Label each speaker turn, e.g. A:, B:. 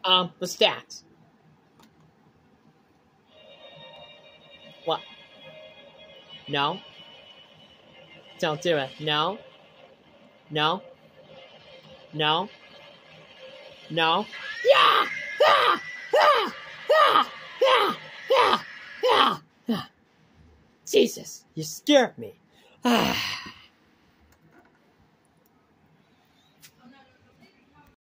A: The stats. What? No. Don't do it. No. No. No. No. Yeah! Ah! Ah! Ah! Ah! Ah! Ah! Ah! Jesus, you scared me. Ah.